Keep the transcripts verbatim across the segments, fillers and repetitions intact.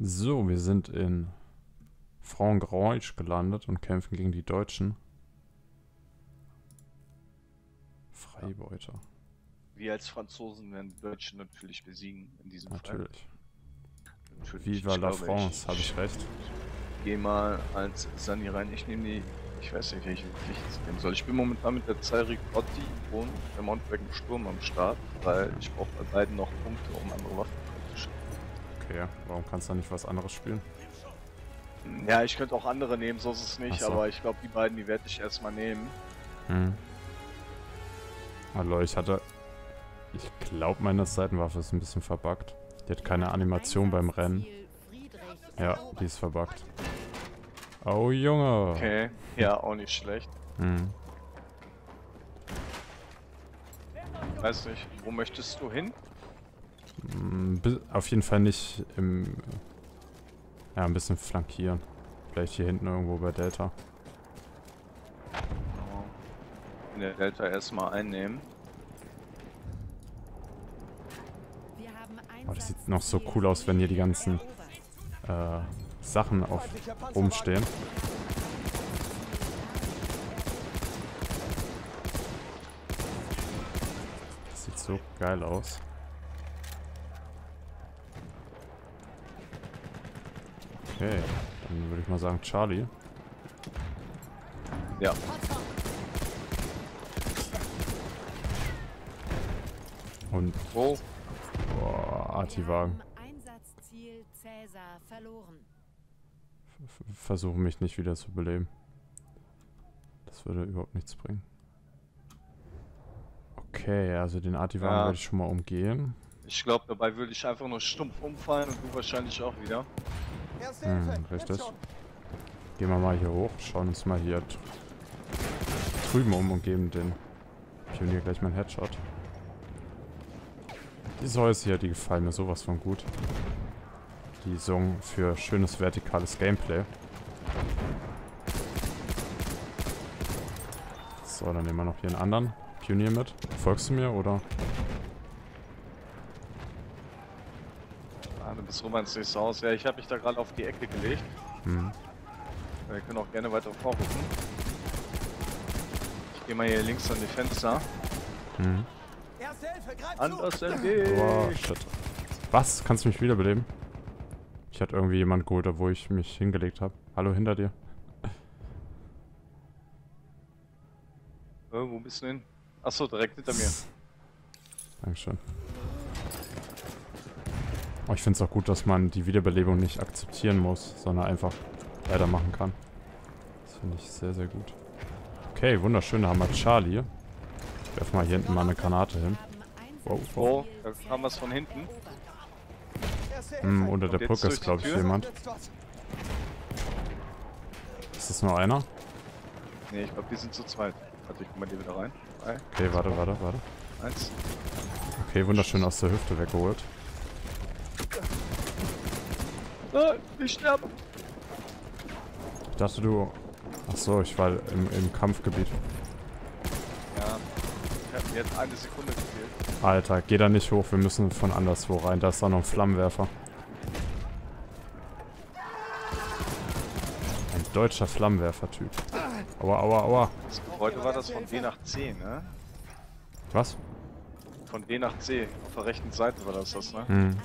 So, wir sind in Frankreich gelandet und kämpfen gegen die Deutschen. Freibeuter. Wir als Franzosen werden die Deutschen natürlich besiegen in diesem Natürlich. Fall. Natürlich. Viva la France, habe ich recht. Geh mal als Sani rein. Ich nehme die. Ich weiß nicht, welche ich jetzt nehmen soll. Ich bin momentan mit der Zairi Gotti und der Mountbatten Sturm am Start, weil ich brauche bei beiden noch Punkte, um andere Waffen zu schicken. Okay, warum kannst du da nicht was anderes spielen? Ja, ich könnte auch andere nehmen, so ist es nicht, Ach so. aber ich glaube, die beiden, die werde ich erstmal nehmen. Hm. Hallo, ich hatte... Ich glaube, meine Seitenwaffe ist ein bisschen verbuggt. Die hat keine Animation beim Rennen. Ja, die ist verbuggt. Oh, Junge! Okay, ja, auch nicht schlecht. Hm. Weiß nicht, wo möchtest du hin? Mm, bi- Auf jeden Fall nicht im... Ja, ein bisschen flankieren. Vielleicht hier hinten irgendwo bei Delta. In der Delta erstmal einnehmen. Oh, das sieht noch so cool aus, wenn hier die ganzen äh, Sachen auf rumstehen. Das sieht so geil aus. Okay, dann würde ich mal sagen Charlie. Ja. Und Wo? boah, Arti-Wagen. Einsatzziel Cäsar verloren. Versuche mich nicht wieder zu beleben. Das würde überhaupt nichts bringen. Okay, also den Arti-Wagen Ja. werde ich schon mal umgehen. Ich glaube, dabei würde ich einfach nur stumpf umfallen und du wahrscheinlich auch wieder. Hm, richtig. Gehen wir mal hier hoch, schauen uns mal hier drüben um und geben den Pionier gleich mal einen Headshot. Diese Häuser hier, die gefallen mir sowas von gut. Die sorgen für schönes vertikales Gameplay. So, dann nehmen wir noch hier einen anderen Pionier mit. Folgst du mir, oder? Ah, du bist rüber ins nächste Haus. Ja, ich habe mich da gerade auf die Ecke gelegt. Hm. Wir können auch gerne weiter vorrücken. Ich gehe mal hier links an die Fenster. Hm. Anders L G! Oh, shit. Was? Kannst du mich wiederbeleben? Ich hatte irgendwie jemand geholt, wo ich mich hingelegt habe. Hallo, hinter dir. Äh, wo bist du hin? Achso, direkt hinter mir. Dankeschön. Oh, ich finde es auch gut, dass man die Wiederbelebung nicht akzeptieren muss, sondern einfach weitermachen kann. Das finde ich sehr, sehr gut. Okay, wunderschön, da haben wir Charlie. Ich werfe mal hier hinten mal eine Granate hin. Wow, wow. Oh, da kam was von hinten. Hm, unter der Und jetzt Brücke durch ist, die glaube ich, Tür? jemand. Ist das nur einer? Ne, ich glaube, wir sind zu zweit. Warte, ich guck mal hier wieder rein. Drei, Okay, warte, warte, warte. eins. Okay, wunderschön aus der Hüfte weggeholt. Nein, ich sterbe! Ich dachte, du... Ach so, ich war im, im Kampfgebiet. Ja, ich hab mir jetzt eine Sekunde gefehlt. Alter, geh da nicht hoch, wir müssen von anderswo rein. Da ist da noch ein Flammenwerfer. Ein deutscher Flammenwerfer-Typ. Aua, aua, aua. Heute war das von D nach C, ne? Was? Von D nach C. Auf der rechten Seite war das das, ne? Hm.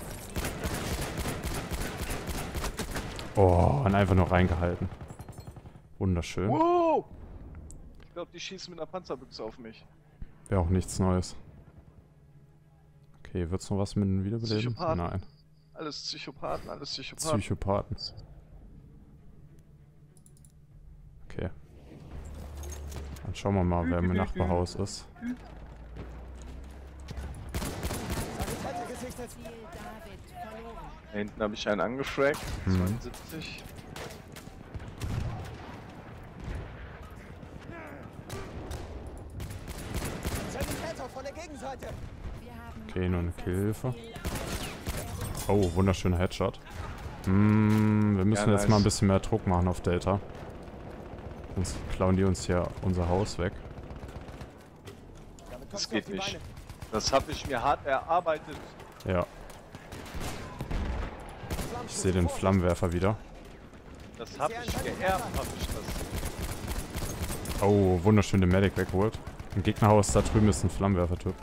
Oh, und einfach nur reingehalten. Wunderschön. Wow! Ich glaube, die schießen mit einer Panzerbüchse auf mich. Wäre auch nichts Neues. Okay, wird's noch was mit dem Wiederbeleben? Psychopathen. Nein. Alles Psychopathen, alles Psychopathen. Psychopathen. Okay. Dann schauen wir mal, wer im Nachbarhaus ist. Da hinten habe ich einen angefragt. Hm. zweiundsiebzig. Okay, nur eine Killhilfe. Oh, wunderschöner Headshot. Hm, wir müssen Ja, jetzt nice. mal ein bisschen mehr Druck machen auf Delta. Sonst klauen die uns hier unser Haus weg. Das geht nicht. Das habe ich mir hart erarbeitet. Ja. Ich sehe den Flammenwerfer wieder. Das hab ich geerbt, hab ich das. Oh, wunderschön den Medic weggeholt. Im Gegnerhaus da drüben ist ein Flammenwerfer-Typ.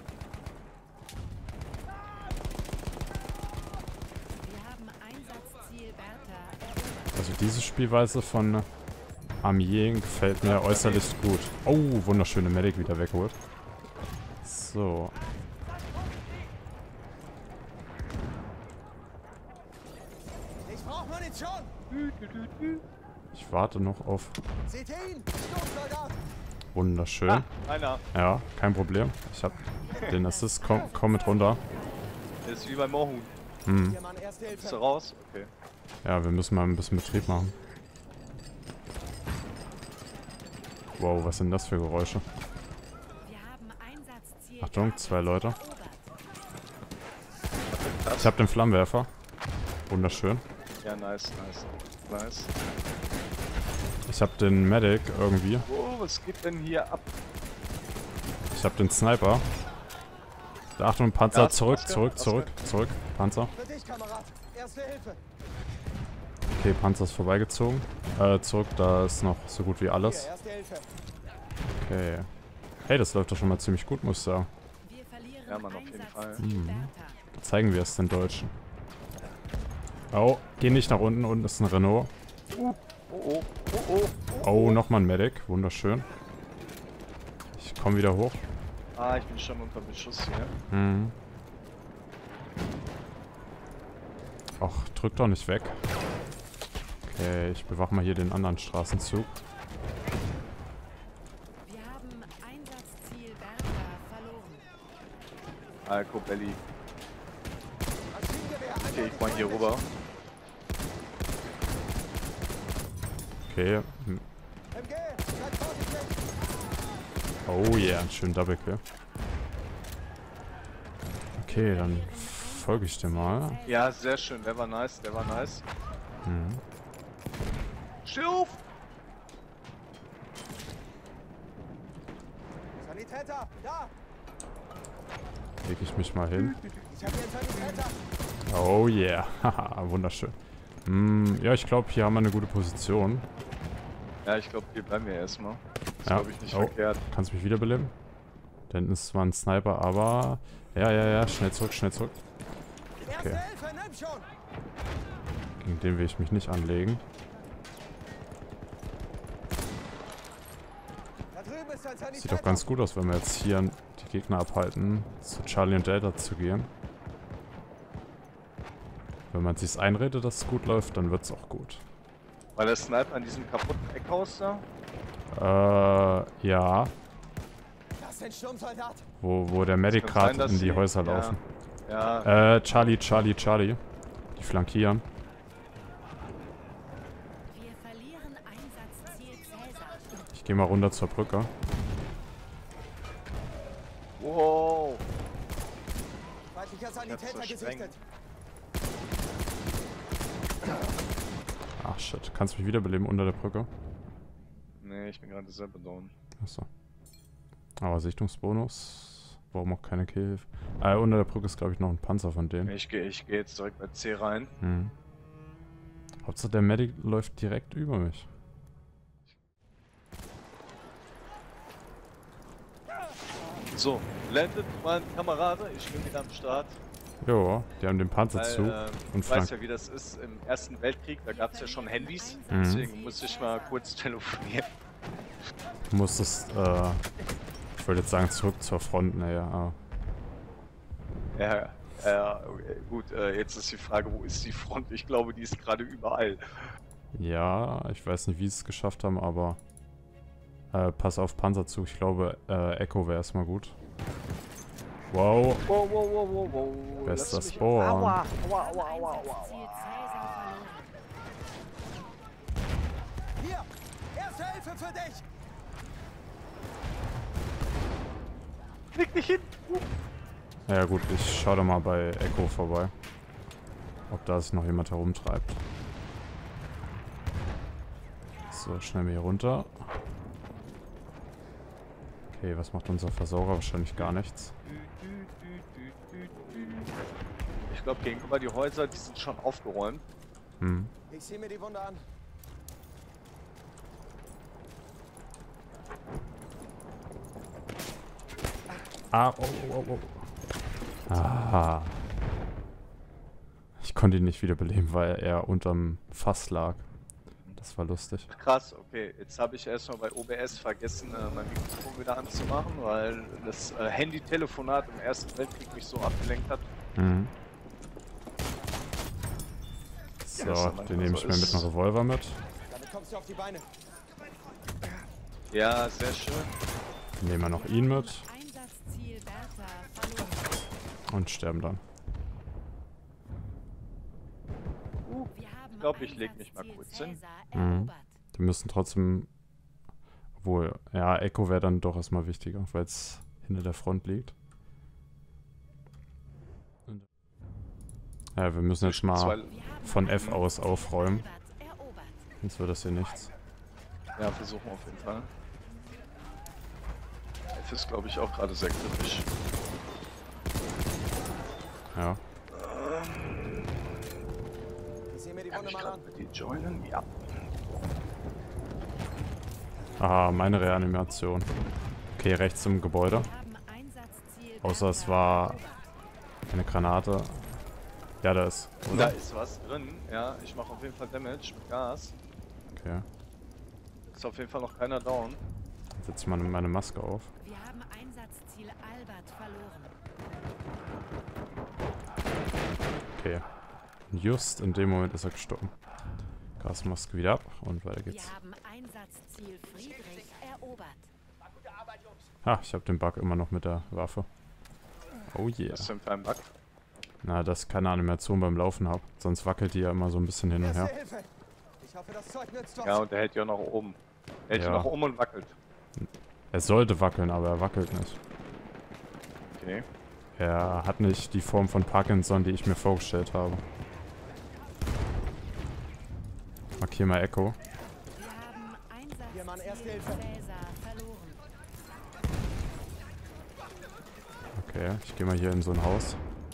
Also diese Spielweise von Amiens gefällt mir äußerlich gut. Oh, wunderschöne Medic wieder weggeholt. So. Ich brauch Munition. Ich warte noch auf... Seht ihr ihn? Sturmsoldat. Wunderschön. Ah, einer. Ja, kein Problem. Ich hab den Assist. Komm, komm mit runter. Der ist wie bei Moorhuhn. Hm. Hier, Mann, erste Bist du Hilfe. raus? Okay. Ja, wir müssen mal ein bisschen Betrieb machen. Wow, was sind das für Geräusche? Achtung, zwei Leute. Ich hab den Flammenwerfer. Wunderschön. Ja, nice, nice. Nice. Ich hab den Medic irgendwie. Oh, was geht denn hier ab? Ich hab den Sniper. Da, Achtung, Panzer, Ja, zurück, Oscar, zurück, Oscar. zurück, zurück. Panzer. Für dich, Kamerad. Erste Hilfe. Okay, Panzer ist vorbeigezogen. Äh, zurück, da ist noch so gut wie Hier, alles. erste Hilfe. Okay. Hey, das läuft doch schon mal ziemlich gut, muss ich sagen. Ja, Mann, auf jeden Fall. Hm. Zeigen wir es den Deutschen. Oh, geh nicht nach unten, unten ist ein Renault. Oh, oh, oh, oh. Oh, nochmal ein Medic, wunderschön. Ich komme wieder hoch. Ah, ich bin schon unter Beschuss hier. Mhm. Och, drück doch nicht weg. Okay, ich bewache mal hier den anderen Straßenzug. Wir haben Einsatzziel Bertha verloren. Alko Belly. Maschinengewehr. Okay, ich mal hier rüber. Okay. hm. M G, seid vorsichtig. Oh yeah, einen schönen Double Kill. Okay, dann folge ich dir mal. Ja, sehr schön. Der war nice, der war nice. Mhm. Steh auf! Sanitäter, da. Leg ich mich mal hin. Ich hab hier einen Sanitäter. Oh yeah, haha, wunderschön. Hm, ja, ich glaube, hier haben wir eine gute Position. Ja, ich glaube, hier bleiben wir erstmal. Das Ja. glaube ich nicht Oh. verkehrt. Kannst du mich wiederbeleben? Da hinten ist zwar ein Sniper, aber... Ja, ja, ja, schnell zurück, schnell zurück. Erste Okay. Hilfe, nimm schon. Gegen den will ich mich nicht anlegen. Da drüben ist ein Sanitäter. Sieht doch ganz gut aus, wenn wir jetzt hier die Gegner abhalten, zu Charlie und Delta zu gehen. Wenn man sich's einredet, dass es gut läuft, dann wird's auch gut. War der Sniper an diesem kaputten Eckhaus da? Äh, ja. Das ist ein Sturmsoldat. Wo, wo der Medic kann sein, gerade dass in die sie- Häuser ja. laufen. Ja, Äh, Charlie, Charlie, Charlie. Die flankieren. Wir verlieren Einsatzziel Cäsar. Ich gehe mal runter zur Brücke. wow. Feindlicher Sanitäter zersprengt. gesichtet. Ach shit, kannst du mich wiederbeleben unter der Brücke? Nee, ich bin gerade selber down. Achso. Aber Sichtungsbonus. Warum auch keine Killhilfe? Äh, unter der Brücke ist glaube ich noch ein Panzer von denen. Ich gehe ich geh jetzt direkt bei C rein. Hm. Hauptsache der Medic läuft direkt über mich. So, landet mein Kamerade. Ich bin wieder am Start. Jo, die haben den Panzer Weil, zu äh, und ich weiß flank. ja, wie das ist. Im Ersten Weltkrieg, da gab es ja schon Handys. Mhm. Deswegen muss ich mal kurz telefonieren. Du musstest, äh, ich wollte jetzt sagen zurück zur Front, naja, aber Ja, ja, okay, gut. Äh, jetzt ist die Frage, wo ist die Front? Ich glaube, die ist gerade überall. ja, ich weiß nicht, wie sie es geschafft haben, aber äh, pass auf Panzerzug, ich glaube, äh, Echo wäre erstmal gut. Wow, Wow, wow, wow, wow, wow. Bester Lass mich- Spawn. Aua, aua, aua, aua, aua, Einsatzziel aua. Cäsar verloren. Hier, erste Hilfe für dich. Leg dich hin! ja gut, ich schau da mal bei Echo vorbei. Ob da sich noch jemand herumtreibt. So, schnell mal hier runter. Okay, was macht unser Versorger? Wahrscheinlich gar nichts. Ich Ich glaube, gegenüber die Häuser, die sind schon aufgeräumt. Hm. Ich sehe mir die Wunde an. Ah, oh, oh, oh, oh. Ah. Ich konnte ihn nicht wiederbeleben, weil er unterm Fass lag. Das war lustig. Krass, okay. Jetzt habe ich erstmal bei O B S vergessen, äh, mein Mikrofon wieder anzumachen, weil das äh, Handy-Telefonat im Ersten Weltkrieg mich so abgelenkt hat. Mhm. Ja, das So, ist den nehme ich so mir mit ist. einem Revolver mit. Damit kommst du auf die Beine. Ja, sehr schön. Nehmen wir noch ihn mit Einsatzziel Bertha verloren. und sterben dann. Wir haben Ich glaube, ich leg mich mal Einsatzziel kurz hin. Cäsar Mhm. erobert. Wir müssen trotzdem... Obwohl, ja, Echo wäre dann doch erstmal wichtiger, weil es hinter der Front liegt. Und ja, wir müssen jetzt mal Zwei, Wir haben von F aus aufräumen. Albert erobert. Sonst wird das hier nichts. ja, versuchen wir auf jeden Fall. F ist, glaube ich, auch gerade sehr kritisch. Ja. Ich sehe mir die Kann Wunde ich mal gerade an. mit die joinen? Ja. Aha, meine Reanimation. Okay, rechts im Gebäude. Wir haben Einsatzziel Außer es Bertha war erobert. eine Granate. Ja, da ist, Da oder? ist was drin. Ja, ich mache auf jeden Fall Damage mit Gas. Okay. Ist auf jeden Fall noch keiner down. Jetzt setze ich mal meine Maske auf. Wir haben Einsatzziel Albert verloren. Okay. Just in dem Moment ist er gestorben. Gasmaske wieder ab und weiter geht's. Wir haben Einsatzziel Friedrich erobert. Ha, ich habe den Bug immer noch mit der Waffe. Oh yeah. Was ist denn für ein Bug? Na, dass ich keine Animation beim Laufen habe. Sonst wackelt die ja immer so ein bisschen hin und Erste her. Hilfe. Ich hoffe, das Zeug nützt uns. Ja, und der hält ja nach oben. Er hält Ja. nach oben und wackelt. Er sollte wackeln, aber er wackelt nicht. Okay. Er hat nicht die Form von Parkinson, die ich mir vorgestellt habe. Markier mal Echo. Wir haben Hier, Mann, erste Einsatzziel Hilfe. Cäsar verloren. Okay, ich gehe mal hier in so ein Haus.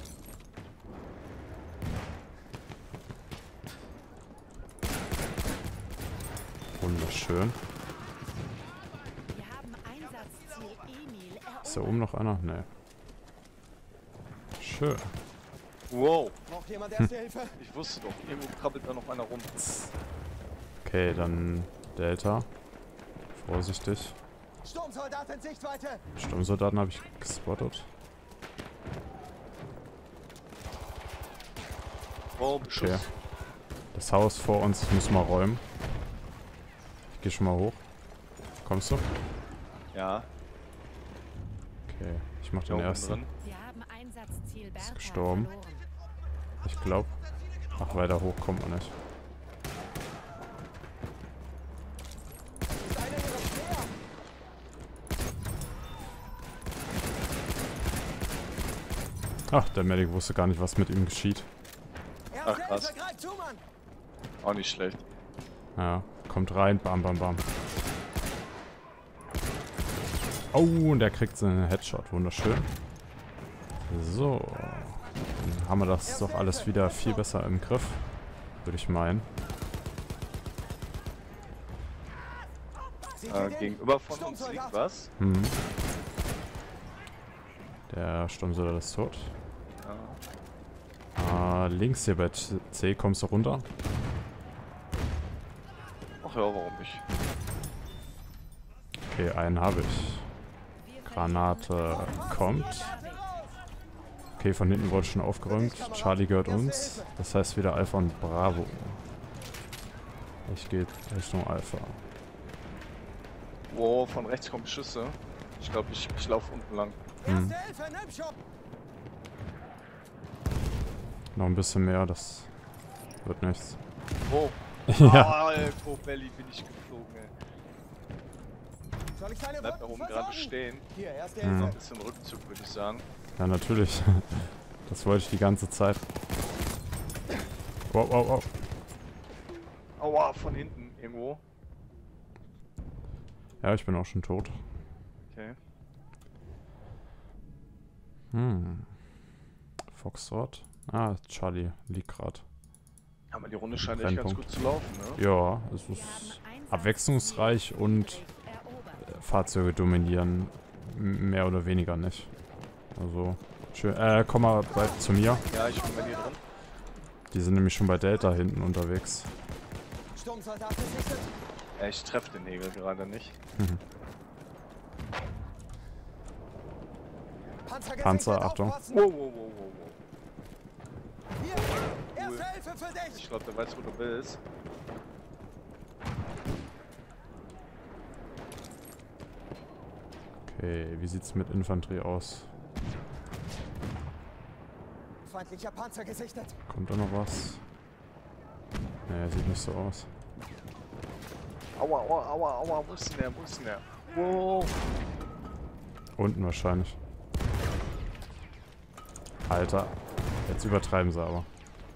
Wunderschön. Wir haben Einsatzziel Emil erobert. Ist da oben noch einer? Nee. Schön. Wow. Braucht jemand Erste Hilfe? Ich wusste doch, irgendwo krabbelt da noch einer rum. Okay, dann Delta. Vorsichtig. Sturmsoldat in Sichtweite. Sturmsoldaten habe ich gespottet. Wow, Beschuss. Okay. Das Haus vor uns müssen wir räumen. Ich gehe schon mal hoch. Kommst du? Ja, Okay, ich mach da den oben ersten. drin. Wir haben Einsatzziel Bertha gestorben. verloren. Ich glaube. Ach, weiter hoch kommt man nicht. Ist einer ihrer Speer. Ach, der Medic wusste gar nicht, was mit ihm geschieht. Erste Ach, krass. Hilfe, greif zu, Mann. Auch nicht schlecht. Ja, kommt rein, bam, bam, bam. Oh, und der kriegt seinen Headshot. Wunderschön. So. Dann haben wir das doch alles wieder viel besser im Griff. Würde ich meinen. Sieh Äh, den? gegenüber von uns liegt Sturmsoldat. was. Hm. Der Sturmsoldat ist tot. Ja. Ah, links hier bei C kommst du runter. Ach ja, warum nicht? Okay, einen habe ich. Wir Granate kommt. Okay, von hinten wurde schon aufgeräumt. Charlie gehört uns. Das heißt wieder Alpha und Bravo. Ich gehe Richtung Alpha. Wow, von rechts kommen Schüsse. Ich glaube, ich, ich laufe unten lang. Hm. Erste Hilfe, nimm schon. Noch ein bisschen mehr, das wird nichts. Wow. Ja. Ah, ey, Pro Belly bin ich geflogen, ey. Soll ich deine Bleib da Wunden oben gerade versorgen? stehen. Hier, erste Hm. Hilfe. Ein bisschen Rückzug, würde ich sagen. Ja, natürlich. Das wollte ich die ganze Zeit. Wow, wow, wow. Aua, von hinten irgendwo. Ja, ich bin auch schon tot. Okay. Hm. Foxtrot. Ah, Charlie liegt gerade. Aber die Runde scheint echt ganz Brennpunkt. gut zu laufen, ne? Ja, es Wir ist haben Einsatzziel abwechslungsreich und erobert. äh, Fahrzeuge dominieren m- mehr oder weniger nicht. Also, schön. Äh, komm mal bei, zu mir. Ja, ich bin bei dir drin. Die sind nämlich schon bei Delta hinten unterwegs. Sturmsoldat gesichtet. Ja, ich treffe den Nägel gerade nicht. Mhm. Panzer, Panzer, gesichtet, Achtung. aufpassen. Wow, wow, wow, wow, wow. Hier, erste Hilfe für dich. Ich glaube, der weiß, wo du bist. Okay, wie sieht's mit Infanterie aus? Feindlicher Panzer gesichtet. Kommt da noch was? Nee, sieht nicht so aus. Aua, aua, aua, aua, wo ist denn der, wo ist denn der? Wow. Unten wahrscheinlich. Alter, jetzt übertreiben sie aber.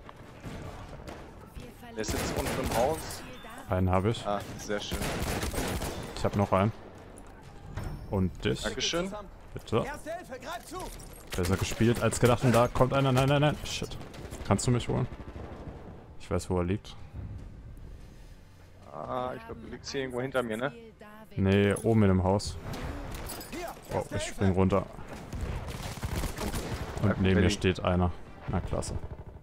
Wir verlieren Der ist jetzt unten im Haus. Ziel da. Einen habe ich. Ah, sehr schön. Ich habe noch einen. Und dich, Dankeschön. Zusammen. bitte. Erste Hilfe, greif zu. Besser gespielt als gedacht. Und da kommt einer. Nein, nein, nein. Shit. Kannst du mich holen? Ich weiß, wo er liegt. Ah, ich glaube, du liegst hier irgendwo hinter mir, ne? Ziel David. Nee, oben in dem Haus. Hier, Oh, erste ich Hilfe. spring runter. Und neben mir Belly. steht einer. Na, klasse.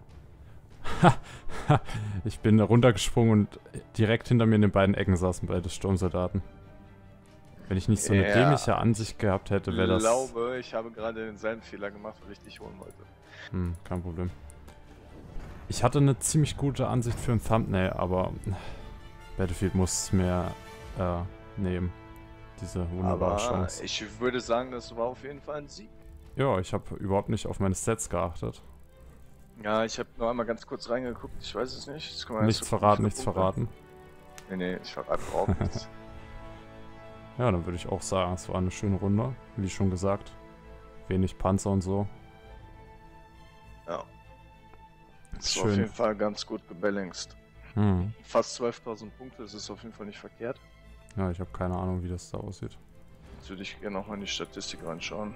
Ich bin runtergesprungen und direkt hinter mir in den beiden Ecken saßen beide Sturmsoldaten. Wenn ich nicht so eine Ja. dämliche Ansicht gehabt hätte, wäre Ich das... glaube, ich habe gerade denselben Fehler gemacht, weil ich dich holen wollte. Hm, kein Problem. Ich hatte eine ziemlich gute Ansicht für ein Thumbnail, aber Battlefield muss es mir äh, nehmen. Diese wunderbare Aber Chance. ich würde sagen, das war auf jeden Fall ein Sieg. Ja, ich habe überhaupt nicht auf meine Stats geachtet. Ja, ich habe nur einmal ganz kurz reingeguckt, ich weiß es nicht. Jetzt können wir Nichts erst gucken, verraten, wie nichts viele Punkte- verraten. Nee, nee, ich verrate überhaupt nichts. Ja, dann würde ich auch sagen, es war eine schöne Runde. Wie schon gesagt. Wenig Panzer und so. Ja. Das war auf Schön. jeden Fall ganz gut gebalanced. Hm. Fast zwölftausend Punkte, das ist auf jeden Fall nicht verkehrt. Ja, ich habe keine Ahnung, wie das da aussieht. Jetzt würde ich gerne nochmal in die Statistik reinschauen.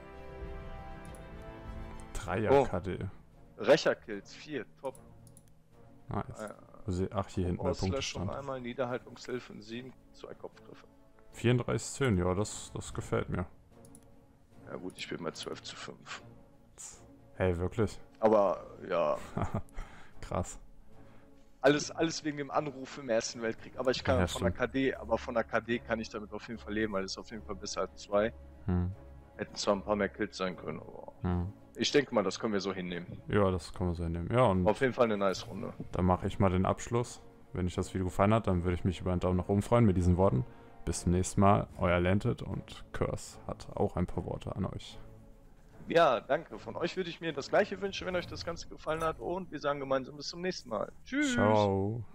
Dreier Oh. K D. Recherkills, vier, top. Nice. Äh, Wo sie- Ach, hier hinten der Auslöschung Punktestand. einmal, Niederhaltungshilfen sieben, zwei Kopfgriffe. vierunddreißig zehn, ja, das, das gefällt mir. Ja gut, ich bin bei zwölf zu fünf. Hey, wirklich? Aber ja, Krass. alles, alles wegen dem Anruf im Ersten Weltkrieg. Aber ich kann Ja, von der stimmt. K D, aber von der K D kann ich damit auf jeden Fall leben, weil es auf jeden Fall besser als zwei. Hm. Hätten zwar ein paar mehr Kills sein können, aber Hm. ich denke mal, das können wir so hinnehmen. Ja, das kann man so hinnehmen. Ja, und Auf jeden Fall eine nice Runde. dann mache ich mal den Abschluss. Wenn euch das Video gefallen hat, dann würde ich mich über einen Daumen nach oben freuen mit diesen Worten. Bis zum nächsten Mal, euer Landed und Curse hat auch ein paar Worte an euch. Ja, danke. Von euch würde ich mir das gleiche wünschen, wenn euch das Ganze gefallen hat. Und wir sagen gemeinsam bis zum nächsten Mal. Tschüss. Ciao.